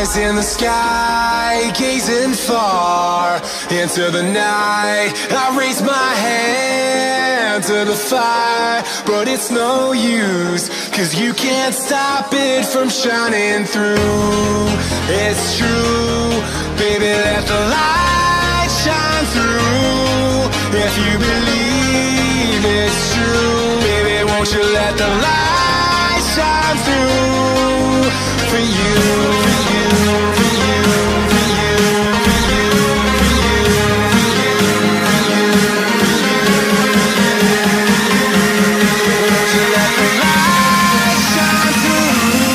in the sky, gazing far into the night. I raise my hand to the fire, but it's no use, 'cause you can't stop it from shining through. It's true, baby, let the light shine through. If you believe it's true, baby, won't you let the light shine through for you, for you, for you, for you, for you, for you, for you, for you, won't you let the light shine through?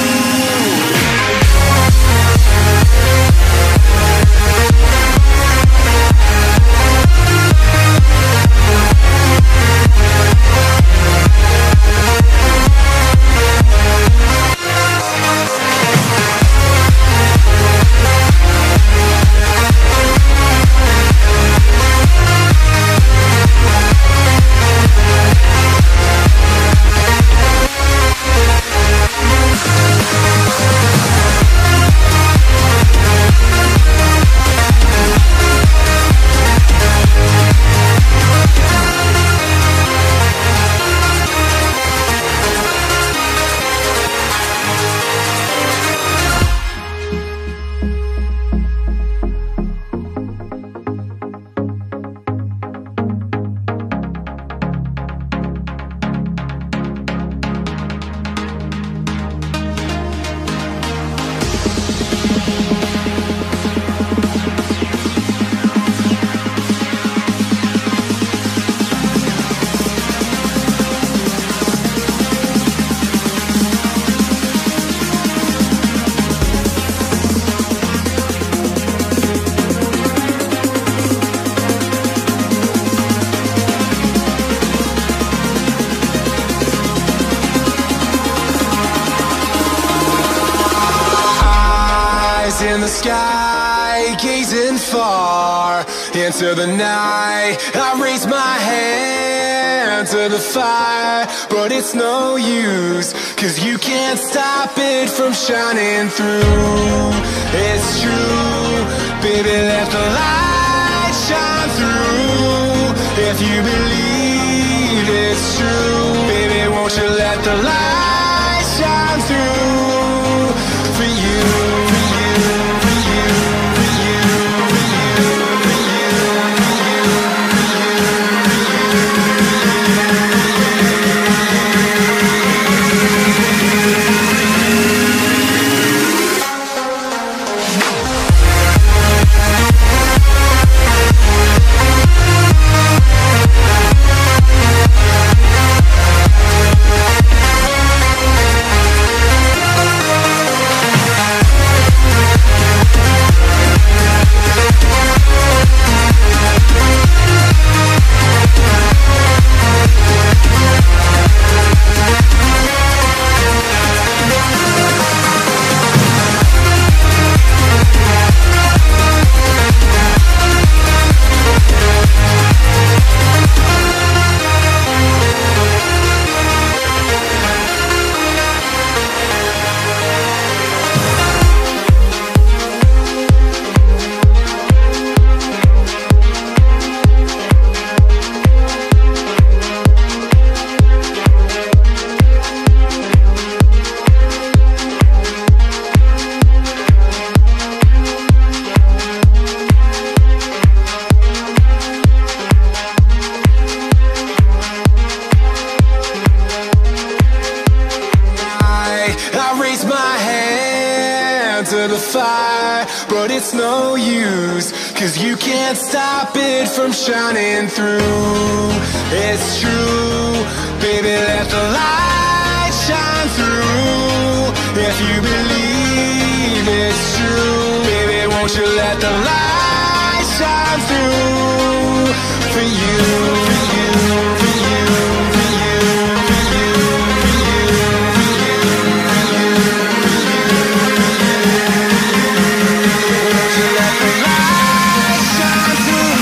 In the sky, gazing far into the night. I raise my hand to the fire, but it's no use, 'cause you can't stop it from shining through. It's true, baby, let the light shine through. If you believe it's true, baby, won't you let the light shine through for you, for you, for you, for you, for you, for you, for you, to the fire, but it's no use, 'cause you can't stop it from shining through. It's true, baby, let the light shine through. If you believe it's true, baby, won't you let the light shine through for you, for you, for you, for you, for you, for you, for you, for you, for you, won't you let the light shine through?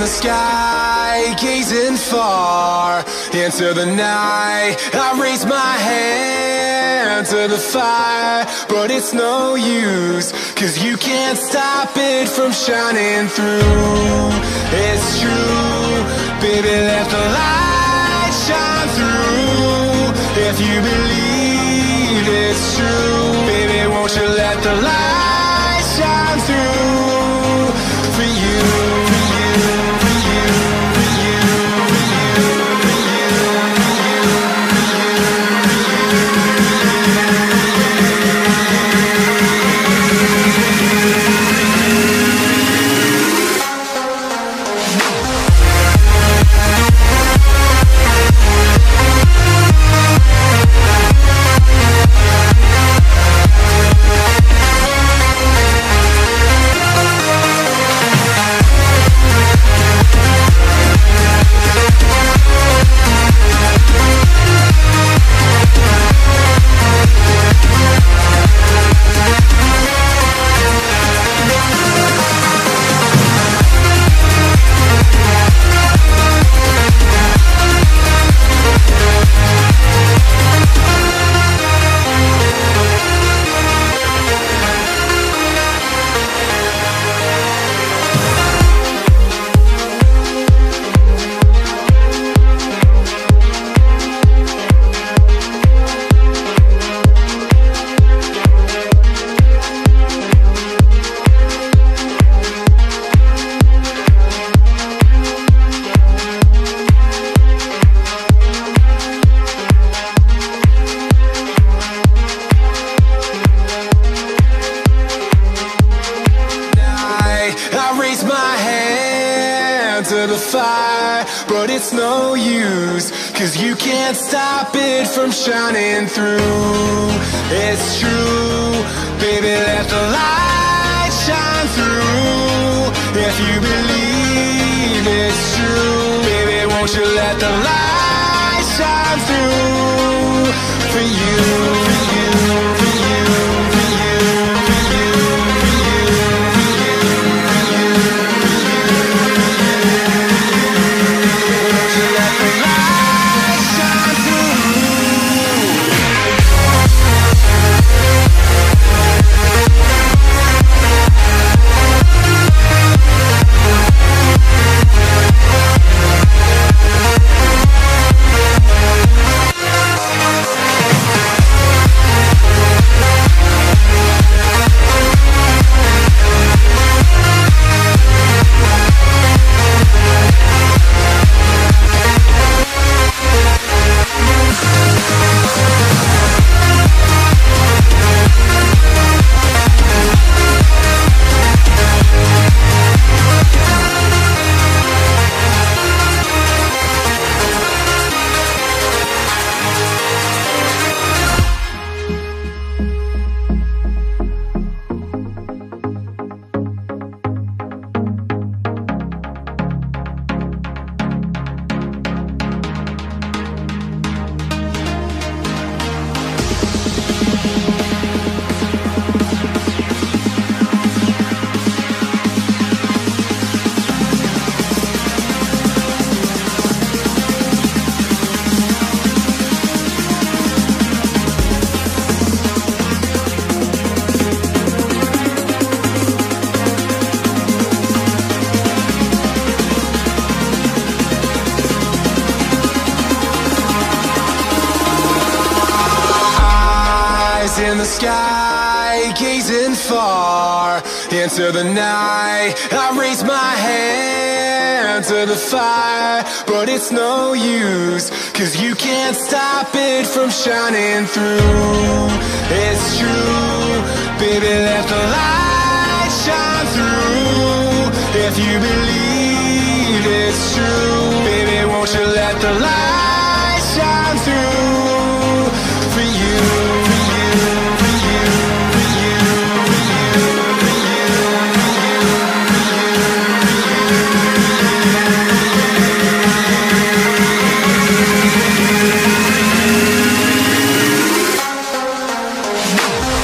the sky, gazing far into the night. I raise my hand to the fire, but it's no use, 'cause you can't stop it from shining through. It's true, baby, let the light shine through. If you believe it's true, baby, won't you let the light shine through for you, for you, for you, for you, for you, for you, to the fire, but it's no use, 'cause you can't stop it from shining through. It's true, baby, let the light shine through. If you believe it's true, baby, won't you let the light shine through for you, for you, for you, for you, for you, for you, for you, for you, won't you let the light shine through? In the sky, gazing far into the night. I raise my hand to the fire, but it's no use, 'cause you can't stop it from shining through. It's true, baby, let the light shine through. If you believe it's true, baby, won't you let the light shine through for you, for you, for you, for you, for you, for you, for you, for you, for you.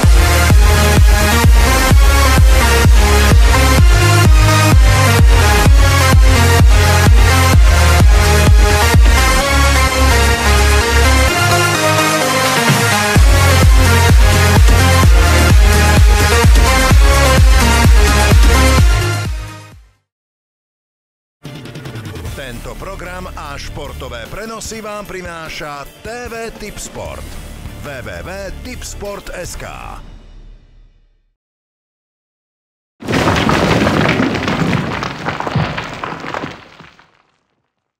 Tento program a športové prenosy vám prináša TV Tipsport. www.tipsport.sk